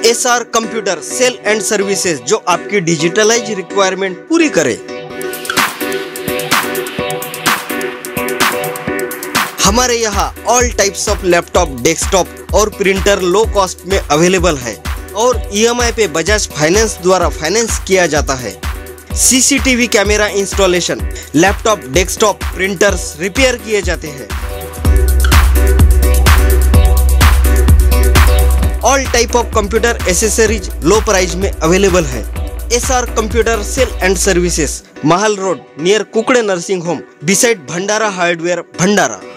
SR computer sale and services, जो आपकी digitalise requirement पूरी करे। हमारे यहाँ all types of laptop, desktop और प्रिंटर लो कॉस्ट में अवेलेबल है और EMI पे बजाज फाइनेंस द्वारा फाइनेंस किया जाता है। CCTV camera installation, laptop, desktop, printers repair किए जाते हैं। All type of computer accessories low price में अवेलेबल है। SR computer sale and services, Mahal road near Kukde nursing home, beside Bhandara hardware, Bhandara.